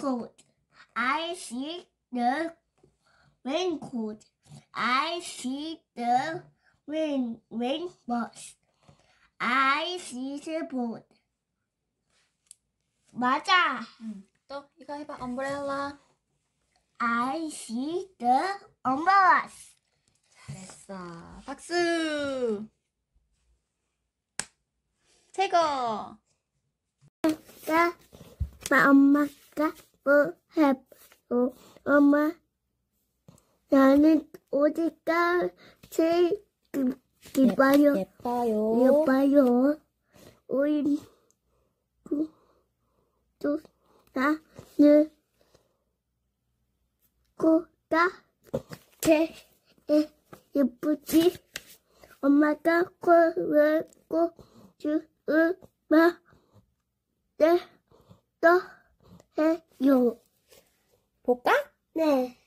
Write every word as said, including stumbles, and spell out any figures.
raincoat. I see the raincoat. I see the rain rainbows. I see the boat. 맞아. 응. 또 이거 해봐. umbrella. I see the umbrellas. 잘했어. 박수. 최고. 나 엄마가 뭐 해보. 엄마 나는 어디가 제일 기뻐요. 예뻐요. 예뻐요. 우리 또 나는 코가 제일 예쁘지. 엄마가 코를 꼭 주마 네 또 해요. 볼까? 네.